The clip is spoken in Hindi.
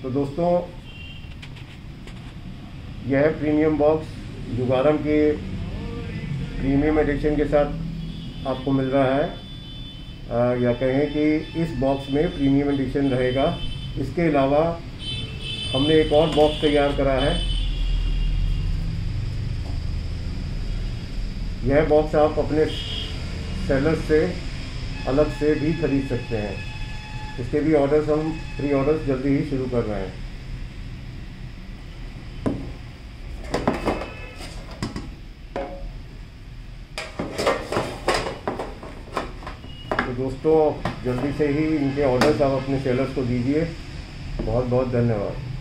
तो दोस्तों, यह प्रीमियम बॉक्स जुगारम के प्रीमियम एडिशन के साथ आपको मिल रहा है, या कहें कि इस बॉक्स में प्रीमियम एडिशन रहेगा। इसके अलावा हमने एक और बॉक्स तैयार करा है। यह बॉक्स आप अपने सेलर से अलग से भी खरीद सकते हैं। इसके भी ऑर्डर्स हम प्री ऑर्डर्स जल्दी ही शुरू कर रहे हैं। तो दोस्तों, जल्दी से ही इनके ऑर्डर्स आप अपने सेलर्स को दीजिए। बहुत बहुत धन्यवाद।